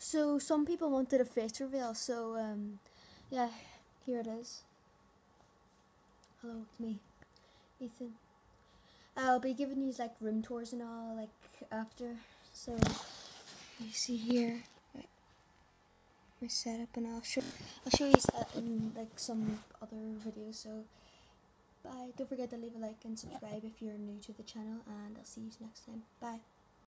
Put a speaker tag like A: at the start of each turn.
A: So some people wanted a face reveal, so yeah, here it is. Hello, it's me, Ethan. I'll be giving you like room tours and all like after. So you see here my setup, and I'll show you that in like some other videos. So bye. Don't forget to leave a like and subscribe if you're new to the channel, and I'll see you next time. Bye.